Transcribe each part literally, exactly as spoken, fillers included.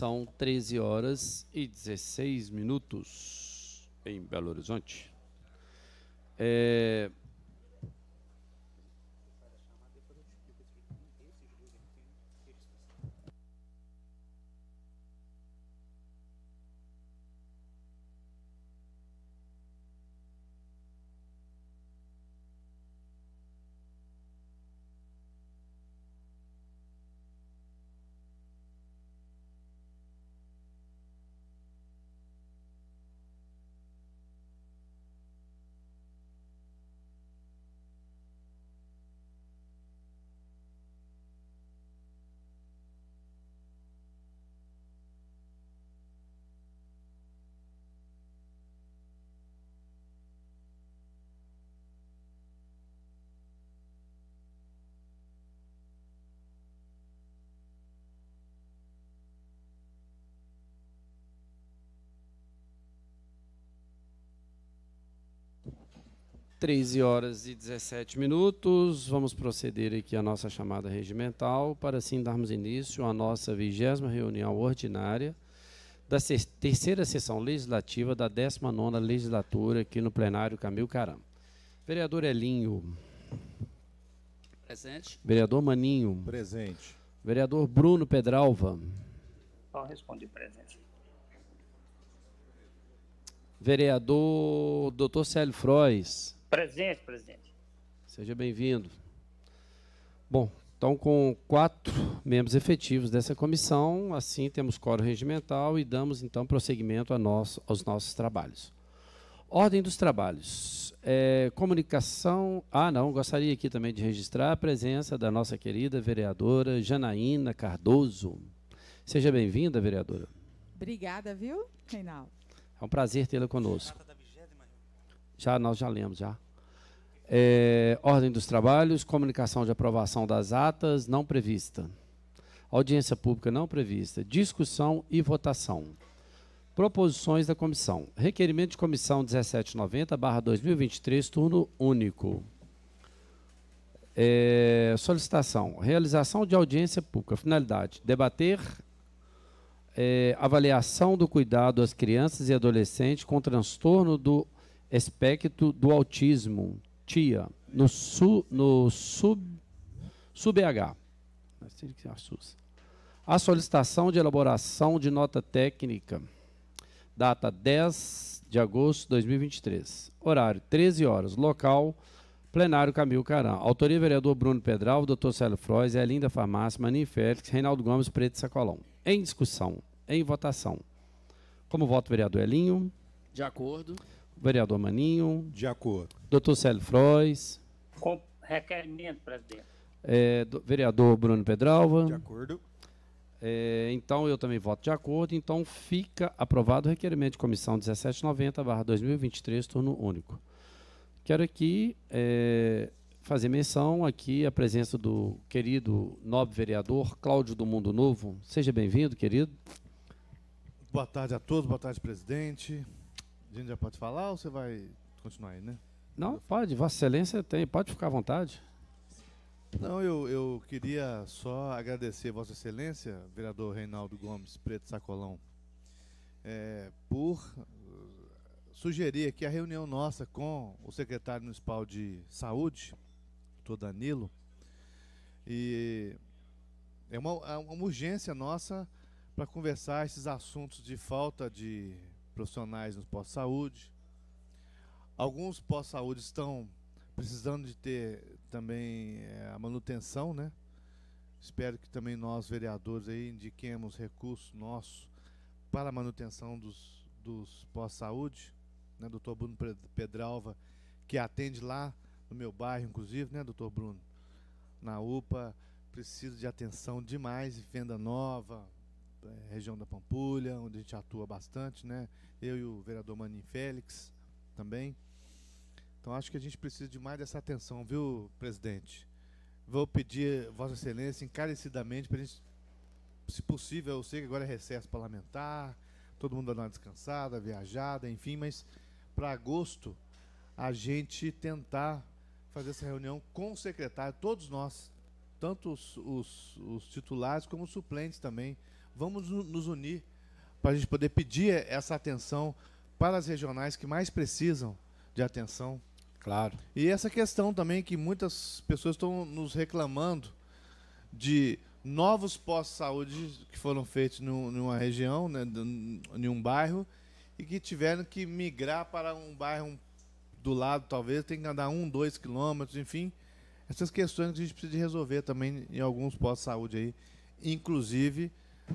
São treze horas e dezesseis minutos em Belo Horizonte. É... treze horas e dezessete minutos, vamos proceder aqui à nossa chamada regimental, para assim darmos início à nossa vigésima reunião ordinária da terceira sessão legislativa da décima nona legislatura aqui no plenário Camil Caram. Vereador Elinho. Presente. Vereador Maninho. Presente. Vereador Bruno Pedralva. Só respondi presente. Vereador doutor Célio Frois. Presente, presidente. Seja bem-vindo. Bom, então com quatro membros efetivos dessa comissão, assim temos quórum regimental e damos então prosseguimento a nosso, aos nossos trabalhos. Ordem dos trabalhos. É, comunicação... Ah, não, gostaria aqui também de registrar a presença da nossa querida vereadora Janaína Cardoso. Seja bem-vinda, vereadora. Obrigada, viu, Reinaldo? É um prazer tê-la conosco. Já, nós já lemos, já. É, ordem dos trabalhos, comunicação de aprovação das atas não prevista. Audiência pública não prevista. Discussão e votação. Proposições da comissão. Requerimento de comissão dezessete noventa barra dois mil e vinte e três, turno único. É, solicitação. Realização de audiência pública. Finalidade. Debater é, avaliação do cuidado às crianças e adolescentes com transtorno do espectro do autismo, T I A, no, su, no sub, sub H. A solicitação de elaboração de nota técnica, data dez de agosto de dois mil e vinte e três, horário treze horas, local, plenário Camil Caram. Autoria, vereador Bruno Pedral, doutor Célio Frois, Elinda Farmácia, Maninho Félix, Reinaldo Gomes, Preto Sacolão. Em discussão, em votação. Como voto, vereador Elinho? De acordo. Vereador Maninho. De acordo. Doutor Célio Frois. Com requerimento, presidente. É, do, vereador Bruno Pedralva. De acordo. É, então, eu também voto de acordo. Então, fica aprovado o requerimento de comissão dezessete noventa barra dois mil e vinte e três, turno único. Quero aqui é, fazer menção aqui a presença do querido nobre vereador Cláudio do Mundo Novo. Seja bem-vindo, querido. Boa tarde a todos, boa tarde, presidente. A gente já pode falar ou você vai continuar aí, né? Não, pode. Vossa Excelência tem. Pode ficar à vontade. Não, eu, eu queria só agradecer Vossa Excelência, vereador Reinaldo Gomes, Preto Sacolão, é, por uh, sugerir aqui a reunião nossa com o secretário municipal de saúde, doutor Danilo, e é uma, é uma urgência nossa para conversar esses assuntos de falta de profissionais nos postos-saúde. Alguns postos-saúde estão precisando de ter também é, a manutenção, né? Espero que também nós, vereadores, aí, indiquemos recursos nossos para a manutenção dos, dos postos-saúde, né? Doutor Bruno Pedralva, que atende lá no meu bairro, inclusive, né, doutor Bruno? Na U P A, precisa de atenção demais, Venda Nova, é, região da Pampulha, onde a gente atua bastante, né? Eu e o vereador Maninho Félix também. Então, acho que a gente precisa de mais dessa atenção, viu, presidente? Vou pedir, Vossa Excelência, encarecidamente, para a gente, se possível, eu sei que agora é recesso parlamentar, todo mundo vai dar uma descansada, viajada, enfim, mas para agosto, a gente tentar fazer essa reunião com o secretário, todos nós, tanto os, os, os titulares como os suplentes também, vamos no- nos unir para a gente poder pedir essa atenção para as regionais que mais precisam de atenção. Claro. E essa questão também que muitas pessoas estão nos reclamando de novos postos de saúde que foram feitos num- numa região, né, de- em um bairro, e que tiveram que migrar para um bairro um- do lado, talvez, tem que andar um, dois quilômetros, enfim. Essas questões que a gente precisa de resolver também em alguns postos de saúde aí, inclusive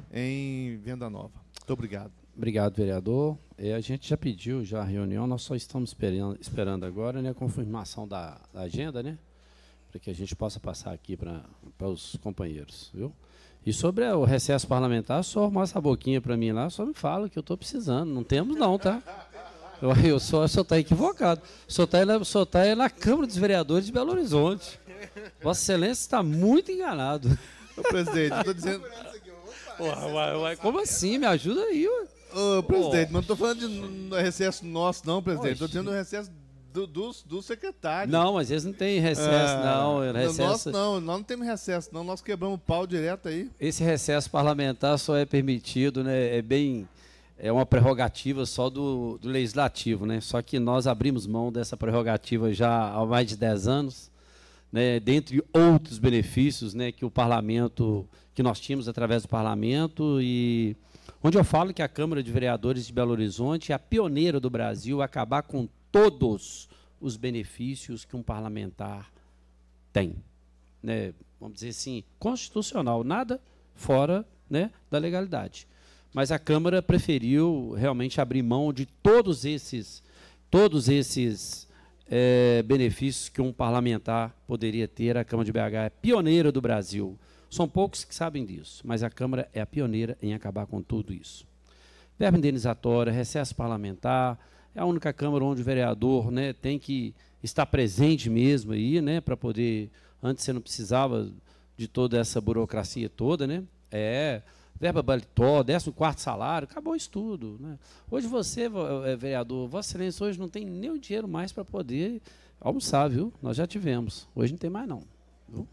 em Venda Nova. Muito obrigado. Obrigado, vereador. É, a gente já pediu já a reunião, nós só estamos esperando, esperando agora, né, a confirmação da, da agenda, né, para que a gente possa passar aqui para os companheiros, viu? E sobre o recesso parlamentar, só mostra a boquinha para mim lá, só me fala que eu estou precisando. Não temos não, tá? Eu, eu só está equivocado. O senhor está na, só tá na Câmara dos Vereadores de Belo Horizonte. Vossa Excelência está muito enganado. Ô, presidente, eu estou dizendo... Porra, uai, uai, como assim? Me ajuda aí, ué. Ô, presidente, mas não estou falando de n- recesso nosso, não, presidente. Estou Oxe. dizendo do recesso do, dos do secretário. Não, mas eles não têm recesso, Ah, não. no Recesso, Nosso, não, nós não temos recesso, não. Nós quebramos o pau direto aí. esse recesso parlamentar só é permitido, né? É bem, é uma prerrogativa só do, do legislativo, né? Só que nós abrimos mão dessa prerrogativa já há mais de dez anos, né? Dentre outros benefícios, né? Que o parlamento, que nós tínhamos através do parlamento e onde eu falo que a Câmara de Vereadores de Belo Horizonte é a pioneira do Brasil a acabar com todos os benefícios que um parlamentar tem, né? Vamos dizer assim, constitucional, nada fora, né, da legalidade. Mas a Câmara preferiu realmente abrir mão de todos esses, todos esses é, benefícios que um parlamentar poderia ter. A Câmara de B H é pioneira do Brasil. São poucos que sabem disso, mas a Câmara é a pioneira em acabar com tudo isso. Verba indenizatória, recesso parlamentar, é a única Câmara onde o vereador, né, tem que estar presente mesmo aí, né, para poder... Antes você não precisava de toda essa burocracia toda, né? É, verba paletó, décimo quarto salário, acabou isso tudo, né? Hoje você, é, vereador, Vossa Excelência, hoje não tem nem o dinheiro mais para poder almoçar, viu? Nós já tivemos, hoje não tem mais não, viu?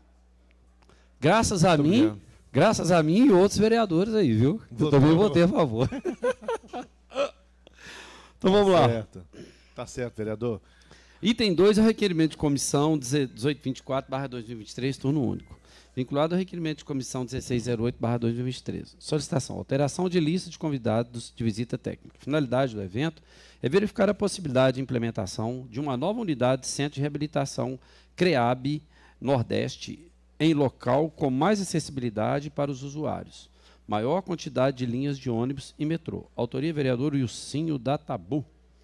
Graças a Muito mim, obrigado. graças a mim e outros vereadores aí, viu? Eu também votei a favor. Então vamos lá. Certo. Tá certo, vereador. Item dois é o requerimento de comissão dezoito vinte e quatro barra dois mil e vinte e três, turno único. Vinculado ao requerimento de comissão dezesseis zero oito barra dois mil e vinte e três. Solicitação, alteração de lista de convidados de visita técnica. Finalidade do evento é verificar a possibilidade de implementação de uma nova unidade de centro de reabilitação CREAB Nordeste em local com mais acessibilidade para os usuários. Maior quantidade de linhas de ônibus e metrô. Autoria, vereador Ilcinho da Tabu.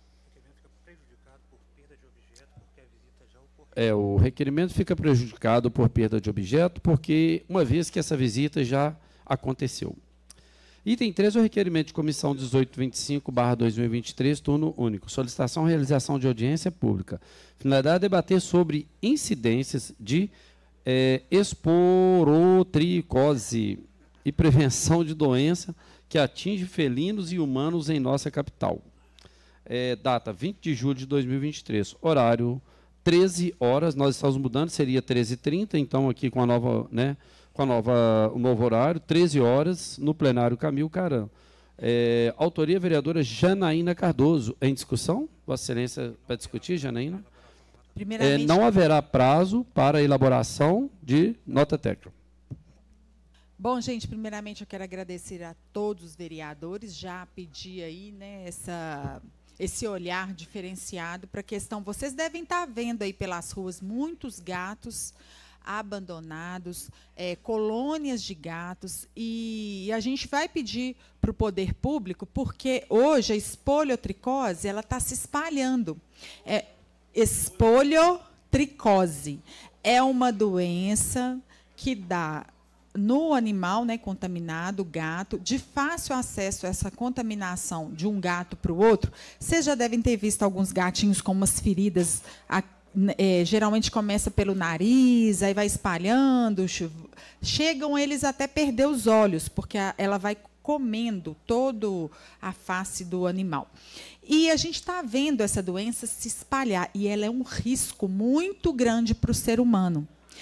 É, o requerimento fica prejudicado por perda de objeto, porque uma vez que essa visita já aconteceu. Item três, o requerimento de comissão dezoito vinte e cinco barra dois mil e vinte e três, turno único. Solicitação e realização de audiência pública. Finalidade é debater sobre incidências de é, esporotricose e prevenção de doença que atinge felinos e humanos em nossa capital. É, data vinte de julho de dois mil e vinte e três, horário treze horas, nós estamos mudando, seria treze e trinta, então aqui com a nova, né, com a nova, o novo horário, treze horas, no plenário Camil Caram. É, autoria, vereadora Janaína Cardoso. Em discussão? Vossa Excelência, para discutir, Janaína? É, Primeiramente, não haverá prazo para a elaboração de nota técnica. bom, gente, primeiramente eu quero agradecer a todos os vereadores, já pedi aí, né, essa, esse olhar diferenciado para a questão. Vocês devem estar vendo aí pelas ruas muitos gatos abandonados, é, colônias de gatos, e a gente vai pedir para o poder público, porque hoje a espoliotricose ela está se espalhando. É, espoliotricose é uma doença que dá no animal, né, contaminado, gato, de fácil acesso a essa contaminação de um gato para o outro. Vocês já devem ter visto alguns gatinhos com umas feridas, a, é, geralmente começa pelo nariz, aí vai espalhando, chegam eles até perder os olhos, porque a, ela vai comendo toda a face do animal. E a gente está vendo essa doença se espalhar, e ela é um risco muito grande para o ser humano.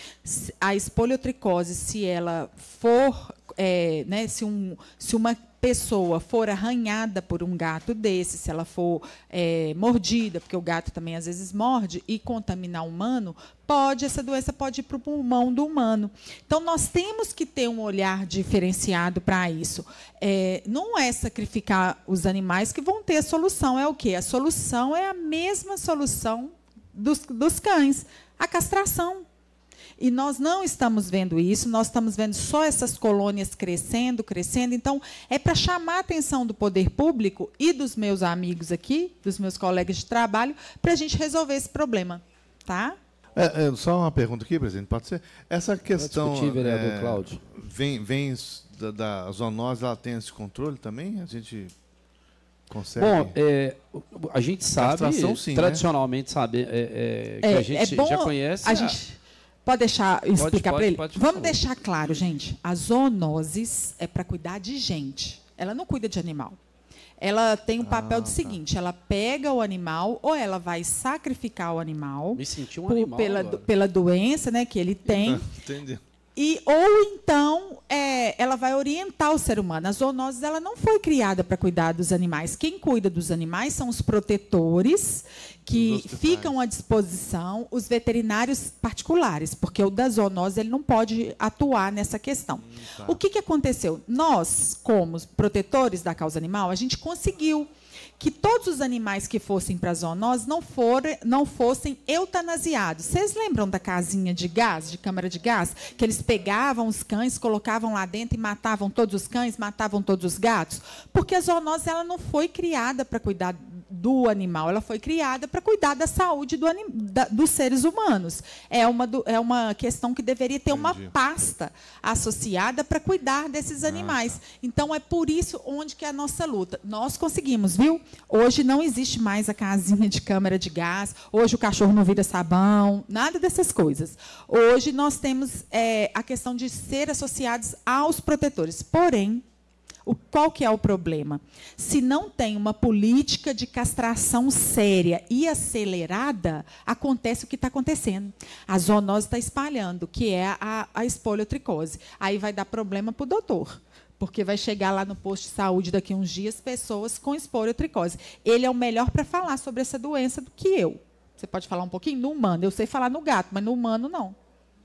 Se- A espoliotricose, se ela for, é, né, se, um, se uma pessoa for arranhada por um gato desse, se ela for é, mordida, porque o gato também às vezes morde, e contaminar o humano, pode, essa doença pode ir para o pulmão do humano. Então, nós temos que ter um olhar diferenciado para isso. É, não é sacrificar os animais que vão ter a solução. É o quê? A solução é a mesma solução dos, dos cães, a castração. E nós não estamos vendo isso, nós estamos vendo só essas colônias crescendo, crescendo. Então, é para chamar a atenção do poder público e dos meus amigos aqui, dos meus colegas de trabalho, para a gente resolver esse problema. Tá? É, é, só uma pergunta aqui, presidente, pode ser? Essa questão discutir, vereador é, Cláudio. vem, vem da, da zoonose, ela tem esse controle também? A gente consegue? Bom, é, a gente sabe, Castração, sim, tradicionalmente sabe, é, é, que É, a gente é bom já conhece. A gente pode deixar eu explicar pode, para ele? pode, por Vamos favor. deixar claro, gente. A zoonoses é para cuidar de gente. Ela não cuida de animal. Ela tem o papel Ah, do tá. seguinte: ela pega o animal ou ela vai sacrificar o animal Me senti um por- animal pela, agora. pela doença, né, que ele tem. Entendi. E, ou então é, ela vai orientar o ser humano. A zoonose ela não foi criada para cuidar dos animais. Quem cuida dos animais são os protetores que Dos hospitais. ficam à disposição, os veterinários particulares, porque o da zoonose ele não pode atuar nessa questão. tá. O que, que aconteceu? Nós, como protetores da causa animal, a gente conseguiu que todos os animais que fossem para a zoonose não, for, não fossem eutanasiados. Vocês lembram da casinha de gás, de câmara de gás? Que eles pegavam os cães, colocavam lá dentro e matavam todos os cães, matavam todos os gatos? Porque a zoonose ela não foi criada para cuidar do animal, ela foi criada para cuidar da saúde do anim, da, dos seres humanos. É uma, do, é uma questão que deveria ter uma Entendi. pasta associada para cuidar desses animais. Então, é por isso onde que é a nossa luta. Nós conseguimos, viu? Hoje não existe mais a casinha de câmara de gás, hoje o cachorro não vira sabão, nada dessas coisas. Hoje nós temos é, a questão de ser associados aos protetores. Porém, o, qual que é o problema? Se não tem uma política de castração séria e acelerada, acontece o que está acontecendo. A zoonose está espalhando, que é a, a espoliotricose. Aí vai dar problema para o doutor, porque vai chegar lá no posto de saúde daqui a uns dias pessoas com espoliotricose. Ele é o melhor para falar sobre essa doença do que eu. Você pode falar um pouquinho? No humano. Eu sei falar no gato, mas no humano, não.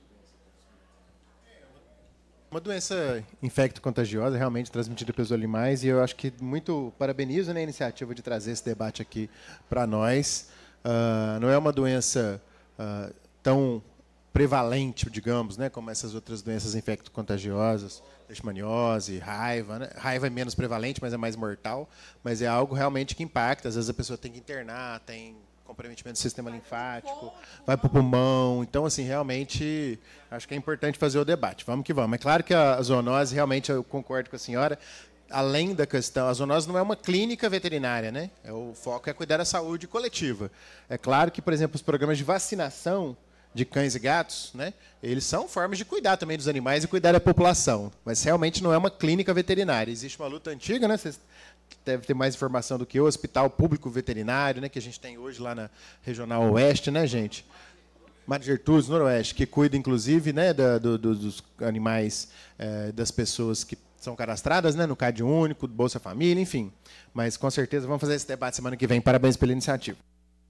Uma doença infecto-contagiosa, realmente transmitida pelos animais, e eu acho que muito parabenizo, né, a iniciativa de trazer esse debate aqui para nós. Uh, não é uma doença uh, tão prevalente, digamos, né, como essas outras doenças infecto-contagiosas, leishmaniose, raiva. Né? Raiva é menos prevalente, mas é mais mortal, mas é algo realmente que impacta. Às vezes a pessoa tem que internar, tem comprometimento do sistema linfático, vai para o pulmão. Então, assim, realmente, acho que é importante fazer o debate. Vamos que vamos. É claro que a zoonose, realmente, eu concordo com a senhora, além da questão, a zoonose não é uma clínica veterinária, né? É, o foco é cuidar da saúde coletiva. É claro que, por exemplo, os programas de vacinação de cães e gatos, né, eles são formas de cuidar também dos animais e cuidar da população, mas realmente não é uma clínica veterinária. Existe uma luta antiga, né? Vocês deve ter mais informação do que eu, Hospital Público Veterinário, né, que a gente tem hoje lá na Regional Oeste, né, gente? Mário Gertrudes, Noroeste, que cuida, inclusive, né, da, do, do, dos animais é, das pessoas que são cadastradas, né, no Cade Único, Bolsa Família, enfim. Mas, com certeza, vamos fazer esse debate semana que vem. Parabéns pela iniciativa.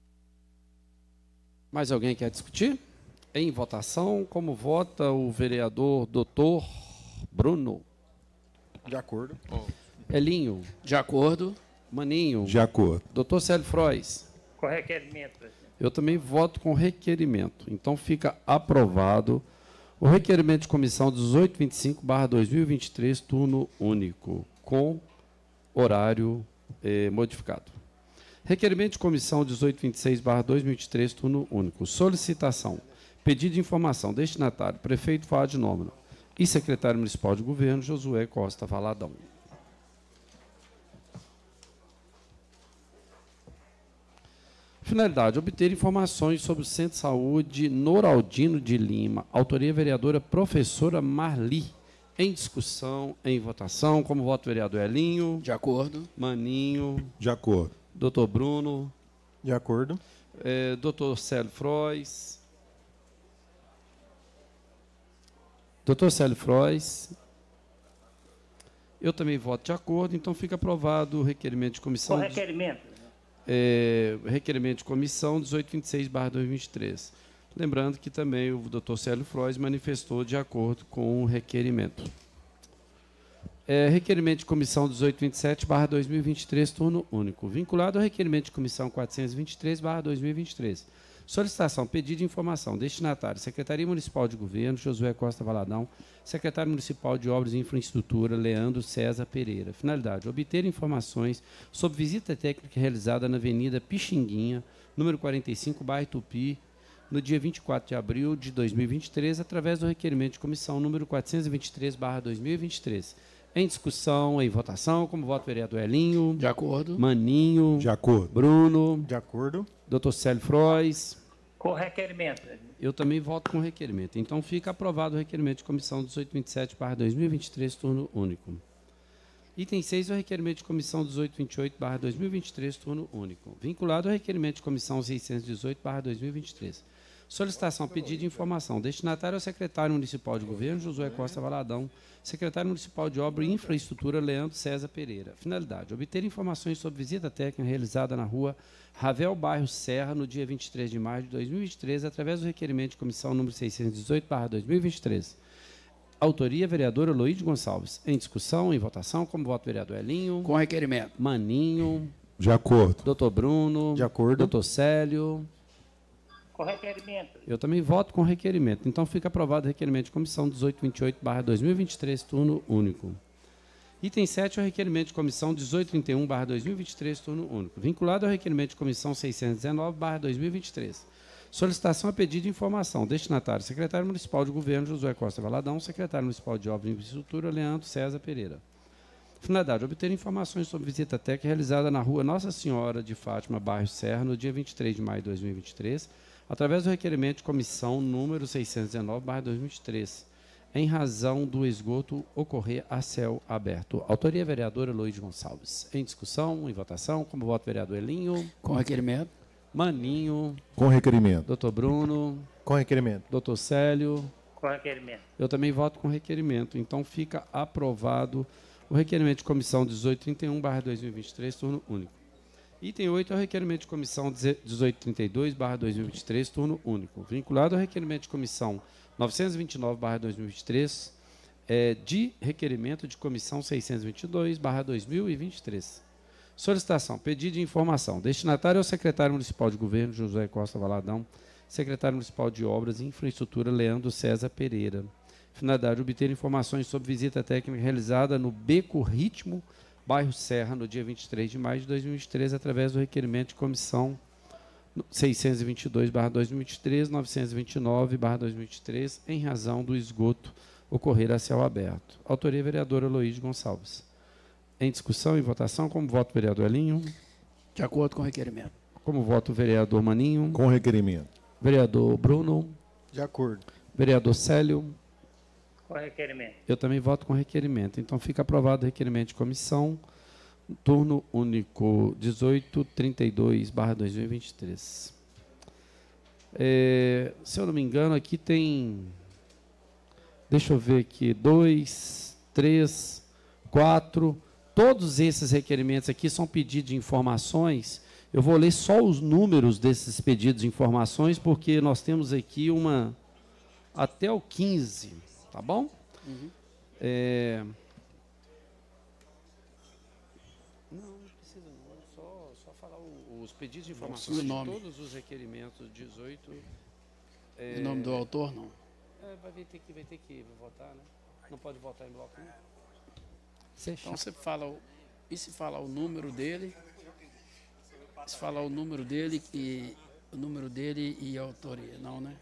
Mais alguém quer discutir? Em votação, como vota o vereador doutor Bruno? De acordo. Elinho? De acordo. Maninho? De acordo. Doutor Célio Frois? Com requerimento, presidente. Eu também voto com requerimento. Então, fica aprovado o requerimento de comissão dezoito vinte e cinco barra dois mil e vinte e três, turno único, com horário eh, modificado. Requerimento de comissão dezoito vinte e seis barra dois mil e vinte e três, turno único. Solicitação. Pedido de informação. Destinatário. Prefeito Fábio de Nómeno. E secretário municipal de governo, Josué Costa Valadão. Finalidade, obter informações sobre o Centro de Saúde Noraldino de Lima. Autoria vereadora professora Marli. Em discussão, em votação, como voto vereador Elinho. De acordo. Maninho. De acordo. Doutor Bruno. De acordo. É, doutor Célio Frois. doutor Célio Frois. Eu também voto de acordo, então fica aprovado o requerimento de comissão. Com requerimento. É, requerimento de comissão dezoito vinte e seis barra dois mil e vinte e três. Lembrando que também o doutor Célio Frois manifestou de acordo com o requerimento. É, requerimento de comissão dezoito vinte e sete barra dois mil e vinte e três, turno único. Vinculado ao requerimento de comissão quatrocentos e vinte e três barra dois mil e vinte e três. Solicitação, pedido de informação. Destinatário, Secretaria Municipal de Governo, Josué Costa Valadão. Secretário Municipal de Obras e Infraestrutura, Leandro César Pereira. Finalidade, obter informações sobre visita técnica realizada na Avenida Pixinguinha, número quarenta e cinco, bairro Tupi, no dia vinte e quatro de abril de dois mil e vinte e três, através do requerimento de comissão número quatrocentos e vinte e três barra dois mil e vinte e três. Em discussão, em votação, como voto vereador Elinho. De acordo. Maninho. De acordo. Bruno. De acordo. doutor Célio Frois. Com requerimento. Eu também voto com requerimento. Então, fica aprovado o requerimento de comissão dezoito vinte e sete barra dois mil e vinte e três, turno único. Item seis, o requerimento de comissão dezoito vinte e oito barra dois mil e vinte e três, turno único. Vinculado ao requerimento de comissão seiscentos e dezoito barra dois mil e vinte e três. Solicitação, pedido de informação. Destinatário ao secretário municipal de governo, Josué Costa Valadão. Secretário municipal de Obra e Infraestrutura, Leandro César Pereira. Finalidade, obter informações sobre visita técnica realizada na rua Ravel, bairro Serra, no dia vinte e três de maio de dois mil e vinte e três, através do requerimento de comissão número seiscentos e dezoito barra dois mil e vinte e três. Autoria, vereadora Loide Gonçalves. Em discussão, em votação, como voto vereador Elinho. Com requerimento. Maninho. De acordo. doutor Bruno. De acordo. doutor Célio. Com requerimento. Eu também voto com requerimento. Então, fica aprovado o requerimento de comissão dezoito vinte e oito barra dois mil e vinte e três, turno único. Item sete, o requerimento de comissão dezoito trinta e um barra dois mil e vinte e três, turno único. Vinculado ao requerimento de comissão seiscentos e dezenove barra dois mil e vinte e três. Solicitação a pedido de informação. Destinatário, secretário municipal de governo, Josué Costa Valadão. Secretário municipal de Obras e Infraestrutura, Leandro César Pereira. Finalidade, obter informações sobre visita técnica realizada na rua Nossa Senhora de Fátima, bairro Serra, no dia vinte e três de maio de dois mil e vinte e três, através do requerimento de comissão número seiscentos e dezenove barra dois mil e vinte e três, em razão do esgoto ocorrer a céu aberto. Autoria, vereadora Loide Gonçalves. Em discussão, em votação, como voto vereador Elinho. Com requerimento. Maninho. Com requerimento. doutor Bruno. Com requerimento. doutor Célio. Com requerimento. Eu também voto com requerimento. Então, fica aprovado o requerimento de comissão dezoito trinta e um barra dois mil e vinte e três, turno único. Item oito é o requerimento de comissão dezoito trinta e dois barra dois mil e vinte e três, turno único. Vinculado ao requerimento de comissão novecentos e vinte e nove barra dois mil e vinte e três, é, de requerimento de comissão seiscentos e vinte e dois barra dois mil e vinte e três. Solicitação, pedido de informação. Destinatário ao secretário municipal de governo, Josué Costa Valadão. Secretário municipal de Obras e Infraestrutura, Leandro César Pereira. Finalidade, obter informações sobre visita técnica realizada no Beco Ritmo, bairro Serra, no dia vinte e três de maio de dois mil e vinte e três, através do requerimento de comissão seiscentos e vinte e dois barra dois mil e vinte e três, novecentos e vinte e nove barra dois mil e vinte e três, em razão do esgoto ocorrer a céu aberto. Autoria, vereadora Loide Gonçalves. Em discussão e votação, como voto vereador Elinho. De acordo com o requerimento. Como voto vereador Maninho. Com requerimento. Vereador Bruno. De acordo. Vereador Célio. Com requerimento. Eu também voto com requerimento. Então, fica aprovado o requerimento de comissão, turno único dezoito trinta e dois barra dois mil e vinte e três. É, se eu não me engano, aqui tem... Deixa eu ver aqui. Dois, três, quatro... Todos esses requerimentos aqui são pedidos de informações. Eu vou ler só os números desses pedidos de informações, porque nós temos aqui uma... Até o quinze, tá bom? Uhum. É... Não, não precisa não. Só, só falar o, os pedidos de informações o nome. de todos os requerimentos, dezoito... É... O nome do autor, não? É, vai ter que, vai ter que votar, né? Não pode votar em bloco, né? Então você fala, o, e se falar o número dele, se falar o número dele e o número dele e a autoria, não, né?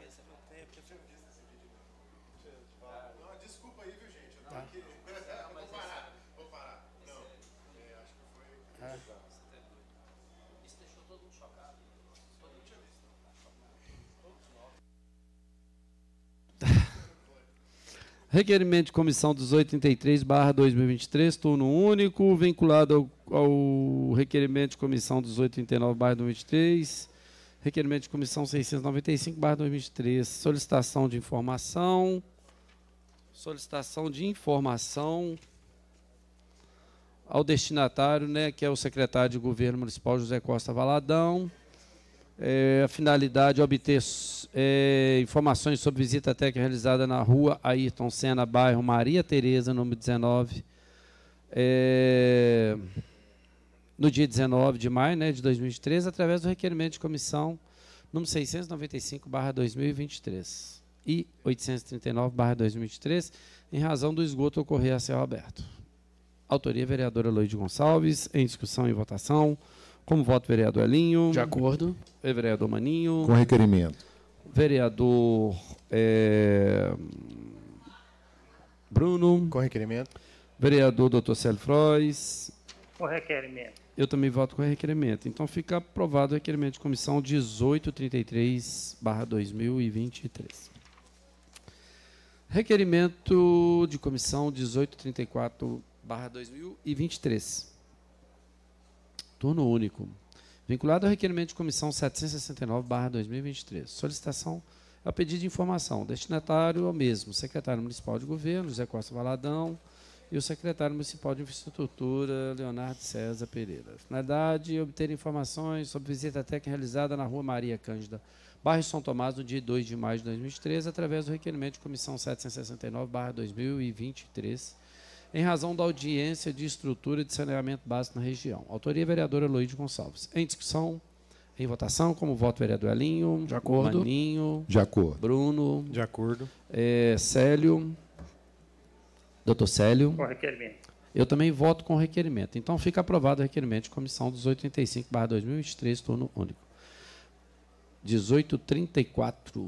Desculpa aí, viu, gente? Eu tá. Vou parar, vou parar. Não, é, acho que foi. É. Isso deixou todo mundo chocado. Todo mundo tinha visto. Requerimento de comissão dezoito trinta e três barra dois mil e vinte e três, turno único, vinculado ao, ao requerimento de comissão dezoito trinta e nove barra dois mil e vinte e três, requerimento de comissão seiscentos e noventa e cinco barra dois mil e vinte e três, solicitação de informação, solicitação de informação ao destinatário, né, que é o secretário de Governo Municipal José Costa Valadão. É, a finalidade é obter é, informações sobre visita técnica realizada na rua Ayrton Senna, bairro Maria Tereza, número dezenove, é, no dia dezenove de maio, né, de dois mil e vinte e três, através do requerimento de comissão número seiscentos e noventa e cinco barra dois mil e vinte e três e oitocentos e trinta e nove barra dois mil e vinte e três, em razão do esgoto ocorrer a céu aberto. Autoria, vereadora Loide Gonçalves. Em discussão e votação. Como voto, vereador Elinho. De acordo. Vereador Maninho. Com requerimento. Vereador é, Bruno. Com requerimento. Vereador doutor Célio Frois. Com requerimento. Eu também voto com requerimento. Então fica aprovado o requerimento de comissão dezoito trinta e três barra dois mil e vinte e três. Requerimento de comissão dezoito trinta e quatro barra dois mil e vinte e três. Turno único. Vinculado ao requerimento de comissão setecentos e sessenta e nove barra dois mil e vinte e três. Solicitação a pedido de informação. Destinatário é o mesmo. Secretário Municipal de Governo, José Costa Valadão, e o secretário municipal de Infraestrutura, Leonardo César Pereira. Finalidade, obter informações sobre visita técnica realizada na rua Maria Cândida, bairro São Tomás, no dia dois de maio de dois mil e vinte e três, através do requerimento de comissão setecentos e sessenta e nove barra dois mil e vinte e três, em razão da audiência de estrutura de saneamento básico na região. Autoria, vereadora Loide Gonçalves. Em discussão, em votação, como voto, vereador Elinho. De acordo. Maninho. De acordo. Bruno. De acordo. É, Célio. Doutor Célio. Com requerimento. Eu também voto com requerimento. Então, fica aprovado o requerimento de comissão dezoito trinta e cinco barra dois mil e vinte e três, turno único. dezoito trinta e quatro.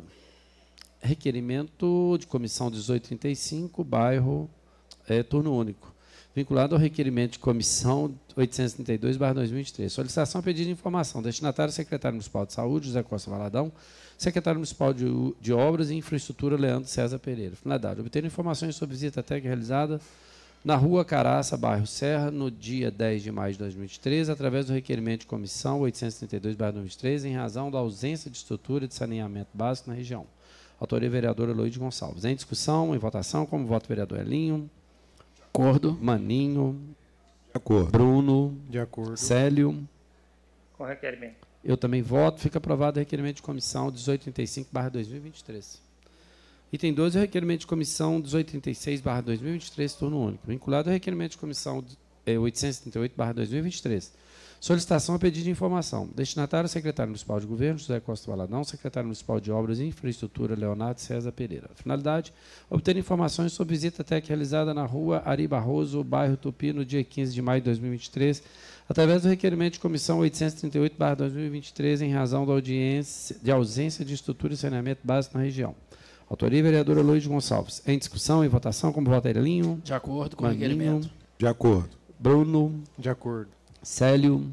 Requerimento de comissão dezoito trinta e cinco, bairro, é, turno único. Vinculado ao requerimento de comissão oitocentos e trinta e dois barra dois mil e vinte e três. Solicitação a pedido de informação. Destinatário, secretário municipal de saúde, José Costa Valadão. Secretário municipal de, de obras e infraestrutura, Leandro César Pereira. Finalidade, obter informações sobre visita técnica realizada na rua Caraça, bairro Serra, no dia dez de maio de dois mil e vinte e três, através do requerimento de comissão oitocentos e trinta e dois barra dois mil e vinte e três, em razão da ausência de estrutura de saneamento básico na região. Autoria, vereadora Loide Gonçalves. Em discussão, em votação, como voto, vereador Elinho. De acordo. Maninho. De acordo. Bruno. De acordo. Célio. Com requerimento. Eu também voto. Fica aprovado o requerimento de comissão dezoito trinta e cinco barra dois mil e vinte e três. Item doze, o requerimento de comissão dezoito trinta e seis barra dois mil e vinte e três, turno único. Vinculado ao requerimento de comissão eh, oitocentos e trinta e oito barra dois mil e vinte e três. Solicitação a pedido de informação. Destinatário, secretário municipal de Governo, José Costa Valadão. Secretário municipal de Obras e Infraestrutura, Leonardo César Pereira. Finalidade, obter informações sobre visita técnica realizada na rua Ari Barroso, bairro Tupi, no dia quinze de maio de dois mil e vinte e três, através do requerimento de comissão oitocentos e trinta e oito barra dois mil e vinte e três, em razão da audiência, de ausência de estrutura e saneamento básico na região. Autoria, vereadora Loide Gonçalves. Em discussão, em votação, como vota Elinho? De acordo com o Maninho. requerimento. De acordo. Bruno. De acordo. Célio.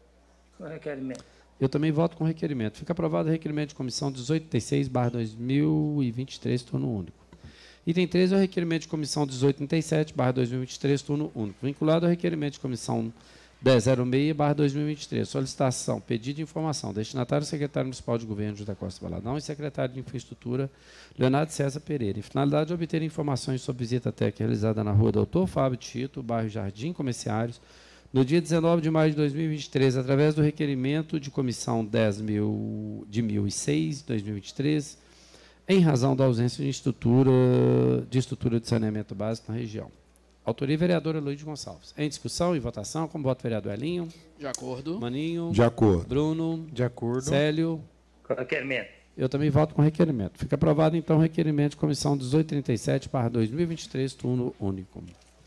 Com requerimento. Eu também voto com requerimento. Fica aprovado o requerimento de comissão dezoito trinta e seis barra dois mil e vinte e três, turno único. Item treze é o requerimento de comissão dezoito trinta e sete barra dois mil e vinte e três, turno único. Vinculado ao requerimento de comissão dez zero seis barra dois mil e vinte e três. Solicitação, pedido de informação. Destinatário, secretário municipal de Governo, José Costa Valadão, e secretário de Infraestrutura, Leonardo César Pereira. E finalidade de obter informações sobre visita técnica realizada na rua Doutor Fábio Tito, bairro Jardim Comerciários, no dia dezenove de maio de dois mil e vinte e três, através do requerimento de comissão dez mil de mil e seis, dois mil e vinte e três, em razão da ausência de estrutura de, estrutura de saneamento básico na região. Autoria, vereadora Loide Gonçalves. Em discussão e votação, como voto, vereador Elinho? De acordo. Maninho? De acordo. Bruno? De acordo. Célio? Com requerimento. Eu também voto com requerimento. Fica aprovado, então, o requerimento de comissão dezoito trinta e sete barra dois mil e vinte e três, turno único.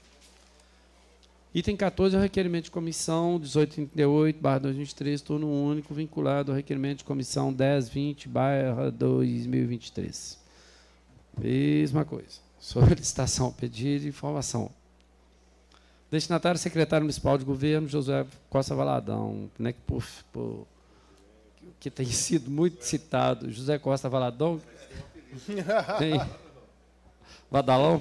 Item quatorze é o requerimento de comissão dezoito trinta e oito barra dois mil e vinte e três, turno único, vinculado ao requerimento de comissão dez vinte barra dois mil e vinte e três. Mesma coisa. Solicitação, pedido de informação. Destinatário, secretário municipal de Governo, José Costa Valadão, né, que, por, por, que tem sido muito citado. José Costa Valadão. Tem Vadalão,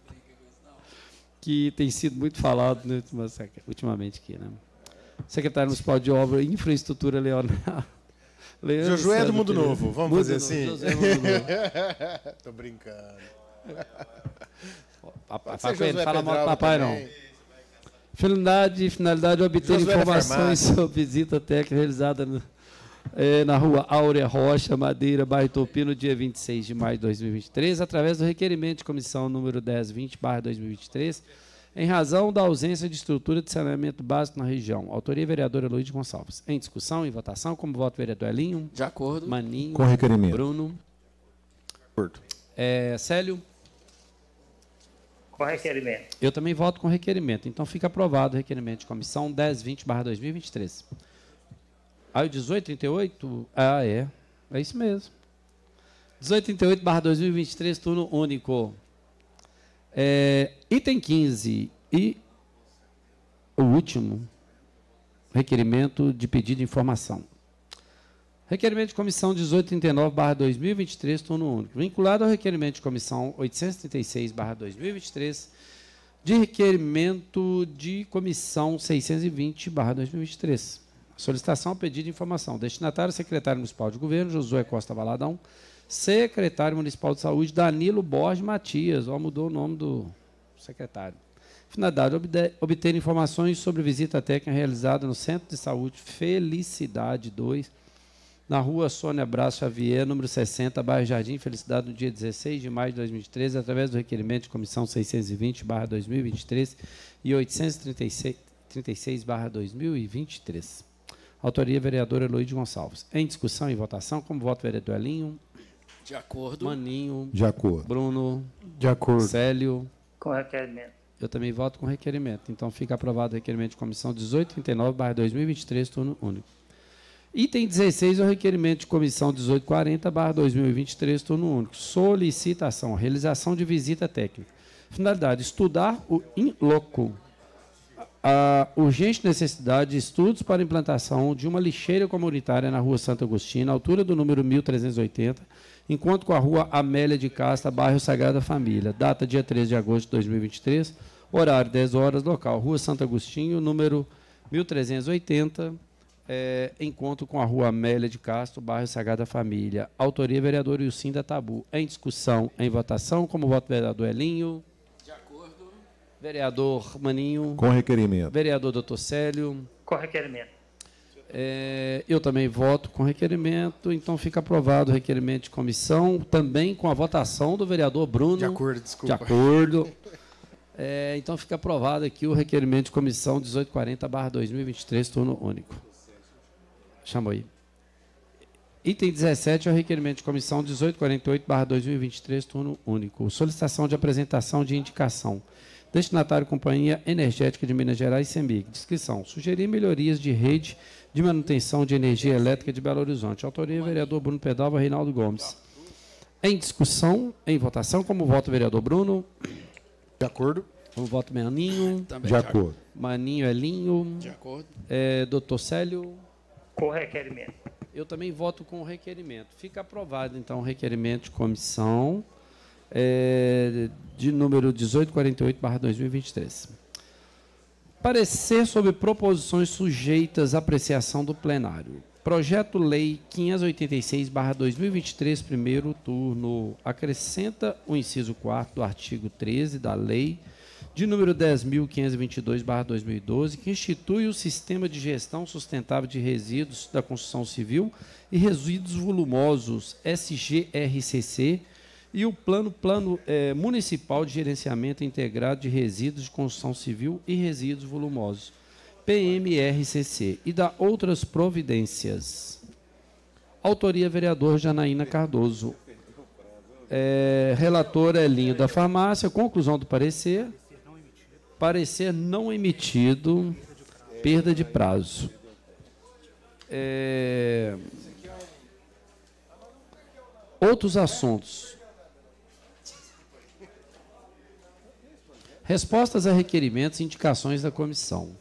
que tem sido muito falado né, ultimamente aqui. Né? Secretário Municipal de Obra e Infraestrutura, Leonardo. Josué é do Mundo Novo, vamos Mundo fazer Novo, assim? José Mundo Novo. Tô brincando. Papai, papai, não fala mal do papai, também. Não. Finalidade, finalidade de obter Josué informações sobre visita técnica realizada no, é, na rua Áurea Rocha, Madeira, bairro Topi, no dia vinte e seis de maio de dois mil e vinte e três, através do requerimento de comissão número dez vinte barra dois mil e vinte e três, em razão da ausência de estrutura de saneamento básico na região. Autoria vereadora Luiz Gonçalves. Em discussão, em votação, como voto vereador Elinho. De acordo. Maninho. Com requerimento. Bruno. De acordo. É, Célio. Com requerimento. Eu também voto com requerimento. Então, fica aprovado o requerimento de comissão dez vinte barra dois mil e vinte e três. Aí o dezoito trinta e oito, ah, é. É isso mesmo. dezoito trinta e oito barra dois mil e vinte e três, turno único. É, item quinze e o último, requerimento de pedido de informação. Requerimento de comissão dezoito trinta e nove barra dois mil e vinte e três, turno único. Vinculado ao requerimento de comissão oitocentos e trinta e seis barra dois mil e vinte e três, de requerimento de comissão seiscentos e vinte barra dois mil e vinte e três. Solicitação, pedido de informação. Destinatário, secretário municipal de governo, Josué Costa Valadão. Secretário municipal de saúde, Danilo Borges Matias. Ó, mudou o nome do secretário. Finalidade, obter informações sobre visita técnica realizada no Centro de Saúde Felicidade dois, na rua Sônia Brás Xavier, número sessenta, bairro Jardim Felicidade, no dia dezesseis de maio de dois mil e vinte e três, através do requerimento de comissão seiscentos e vinte barra dois mil e vinte e três e oitocentos e trinta e seis barra dois mil e vinte e três. Autoria, vereadora Luiz Gonçalves. Em discussão e votação, como voto vereador Elinho. De acordo. Maninho. De acordo. Bruno. De acordo. Célio. Com requerimento. Eu também voto com requerimento. Então, fica aprovado o requerimento de comissão dezoito trinta e nove barra dois mil e vinte e três, turno único. Item dezesseis é o requerimento de comissão dezoito quarenta barra dois mil e vinte e três, turno único. Solicitação, realização de visita técnica. Finalidade, estudar o in loco. A urgente necessidade de estudos para a implantação de uma lixeira comunitária na rua Santo Agostinho, altura do número mil trezentos e oitenta, enquanto com a rua Amélia de Casta, bairro Sagrada Família. Data, dia treze de agosto de dois mil e vinte e três, horário, dez horas, local, rua Santo Agostinho, número mil trezentos e oitenta, é, encontro com a rua Amélia de Castro, bairro Sagrada Família. Autoria, vereador Ilcinda Tabu. Em discussão, em votação, como voto vereador Elinho. De acordo. Vereador Maninho. Com requerimento. Vereador doutor Célio. Com requerimento. É, eu também voto com requerimento, então fica aprovado o requerimento de comissão, também com a votação do vereador Bruno. De acordo, desculpa. De acordo. É, então fica aprovado aqui o requerimento de comissão dezoito quarenta barra dois mil e vinte e três, turno único. Chamou aí. Item dezessete é o requerimento de comissão dezoito quarenta e oito barra dois mil e vinte e três, turno único. Solicitação de apresentação de indicação. Destinatário Companhia Energética de Minas Gerais, CEMIG. Descrição. Sugerir melhorias de rede de manutenção de energia elétrica de Belo Horizonte. Autoria, vereador Bruno Pedalva, Reinaldo Gomes. Em discussão, em votação, como voto vereador Bruno. De acordo. Como voto Maninho. Também de acordo. Maninho Elinho. De acordo. É, doutor Célio. Com requerimento. Eu também voto com o requerimento. Fica aprovado, então, o requerimento de comissão é, de número dezoito quarenta e oito barra dois mil e vinte e três. Parecer sobre proposições sujeitas à apreciação do plenário. Projeto-lei quinhentos e oitenta e seis barra dois mil e vinte e três, primeiro turno. Acrescenta o inciso quarto do artigo treze da lei de número dez mil quinhentos e vinte e dois barra dois mil e doze, que institui o Sistema de Gestão Sustentável de Resíduos da Construção Civil e Resíduos Volumosos, S G R C C, e o Plano, plano é, Municipal de Gerenciamento Integrado de Resíduos de Construção Civil e Resíduos Volumosos, P M R C C, e da outras providências. Autoria, vereador Janaína Cardoso. É, relator Elinho da Farmácia. Conclusão do parecer. Parecer não emitido, perda de prazo. É, outros assuntos. Respostas a requerimentos e indicações da comissão.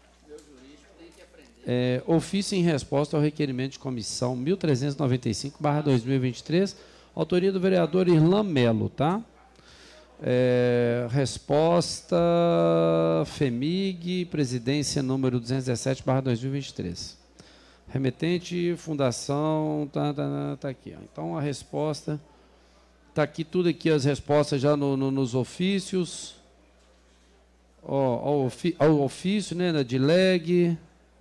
É, ofício em resposta ao requerimento de comissão mil trezentos e noventa e cinco barra dois mil e vinte e três, autoria do vereador Irlan Melo, tá? É, resposta FEMIG, presidência número duzentos e dezessete barra dois mil e vinte e três. Remetente, fundação, tá, tá, tá aqui. Ó. Então, a resposta Está aqui tudo aqui, as respostas já no, no, nos ofícios. Ó, ao, ofi, ao ofício, né, na D L E G.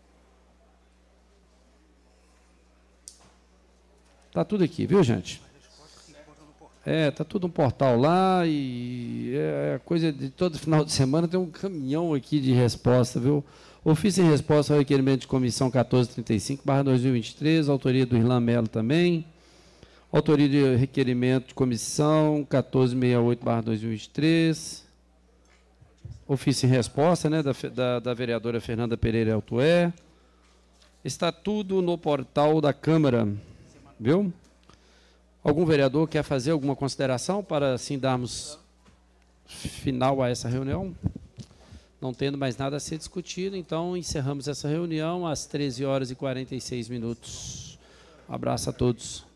Está tudo aqui, viu, gente? É, tá tudo no portal lá e é coisa de todo final de semana tem um caminhão aqui de resposta, viu? Ofício em resposta ao requerimento de comissão quatorze trinta e cinco barra dois mil e vinte e três, autoria do Irlan Melo também. Autoria de requerimento de comissão quatorze sessenta e oito barra dois mil e vinte e três. Ofício em resposta, né, da, da, da vereadora Fernanda Pereira Altué. Está tudo no portal da Câmara, viu? Algum vereador quer fazer alguma consideração para assim darmos final a essa reunião? Não tendo mais nada a ser discutido, então encerramos essa reunião às treze horas e quarenta e seis minutos. Um abraço a todos.